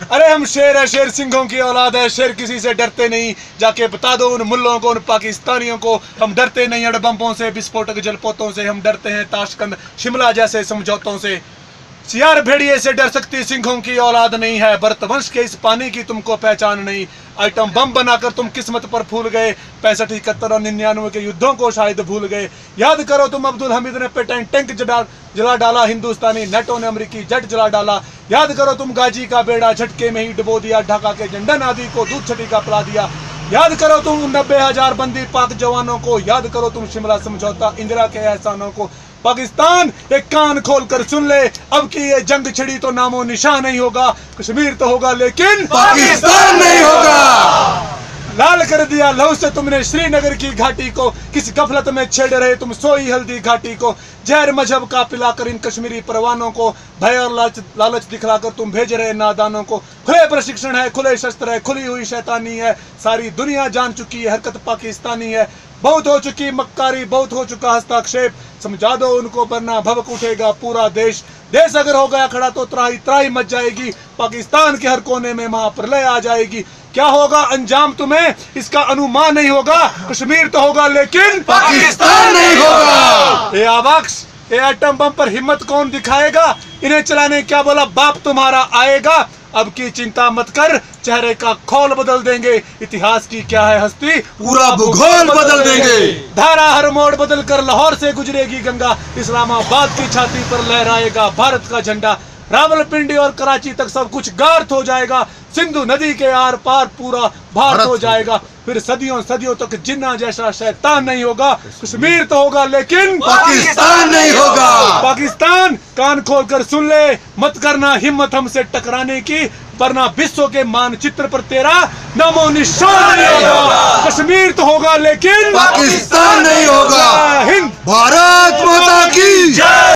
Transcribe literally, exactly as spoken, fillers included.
अरे हम शेर है, शेर सिंहों की औलाद है, शेर किसी से डरते नहीं। जाके बता दो उन मुल्लों को, उन पाकिस्तानियों को, हम डरते नहीं अड़बम्बों से, विस्फोटक जलपोतों से, हम डरते हैं ताशकंद शिमला जैसे समझौतों से। सियार भेड़िए से डर सकती सिंहों की औलाद नहीं है, भरतवंश के इस पानी की तुमको पहचान नहीं। आइटम बम बनाकर तुम किस्मत पर फूल गए, पैंसठ इकहत्तर और निन्यानवे के युद्धों को शायद भूल गए। याद करो तुम अब्दुल हमीद ने पेटेंट टैंक जला जला डाला, हिंदुस्तानी नेटो ने अमेरिकी जेट जला डाला। याद करो तुम गाजी का बेड़ा झटके में ही डुबो दिया, ढाका के झंडन आदि को दूध छटी का पिला दिया। याद करो तुम नब्बे हजार बंदी पाक जवानों को, याद करो तुम शिमला समझौता, इंदिरा के एहसानों को। पाकिस्तान एक कान खोल कर सुन ले, अब की ये जंग छिड़ी तो नामो निशान नहीं होगा। कश्मीर तो होगा लेकिन पाकिस्तान नहीं होगा। लाल कर दिया लहू से तुमने श्रीनगर की घाटी को, किस गफलत में छेड़ रहे तुम सोई हल्दी घाटी को। जहर मजहब का पिलाकर इन कश्मीरी परवानों को, भय और लालच लालच दिखलाकर तुम भेज रहे नादानों को। खुले प्रशिक्षण है, खुले शस्त्र है, खुली हुई शैतानी है, सारी दुनिया जान चुकी है हरकत पाकिस्तानी है। बहुत हो चुकी मक्कारी, बहुत हो चुका हस्ताक्षेप, समझा दो उनको वरना भभक उठेगा पूरा देश। देश अगर हो गया खड़ा तो त्राही त्राही मच जाएगी, पाकिस्तान के हर कोने में महाप्रलय आ जाएगी। क्या होगा अंजाम तुम्हें इसका अनुमान नहीं होगा, कश्मीर तो होगा लेकिन पाकिस्तान नहीं होगा। ए आवाक्स, ए एटम बम पर हिम्मत कौन दिखाएगा, इन्हें चलाने क्या बोला बाप तुम्हारा आएगा। अब की चिंता मत कर, चेहरे का खोल बदल देंगे, इतिहास की क्या है हस्ती, पूरा भूगोल बदल देंगे। धारा हर मोड़ बदल कर लाहौर से गुजरेगी गंगा, इस्लामाबाद की छाती पर लहराएगा भारत का झंडा। रावलपिंडी और कराची तक सब कुछ गार्थ हो जाएगा, सिंधु नदी के आर पार पूरा भारत हो जाएगा। फिर सदियों सदियों तक जिन्ना जैसा शैतान नहीं होगा, कश्मीर तो होगा लेकिन पाकिस्तान नहीं होगा। पाकिस्तान कान खोल कर सुन ले, मत करना हिम्मत हमसे टकराने की, वरना विश्व के मानचित्र पर तेरा नामो निशान नहीं होगा। कश्मीर तो होगा लेकिन पाकिस्तान नहीं होगा। हिंद। भारत माता की जय।